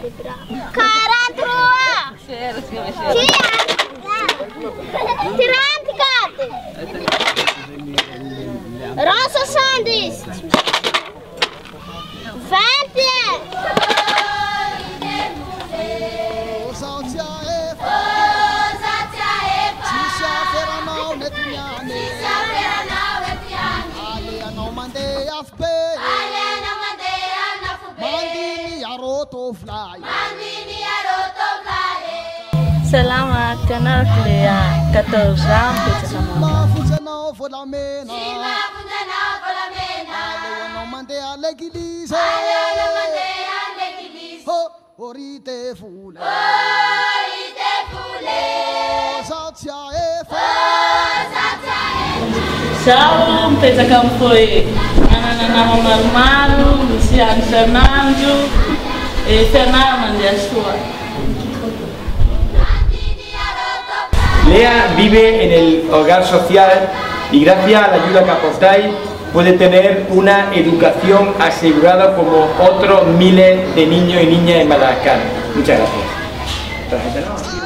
Selamat kenal Clea, 14 pizza sama. Ciao, pensa che foi nama Maru, Luciano Fernando e Fernando Mandiasua. Lea vive en el hogar social y gracias a la ayuda que apostáis puede tener una educación asegurada como otros miles de niños y niñas en Madagascar. Muchas gracias.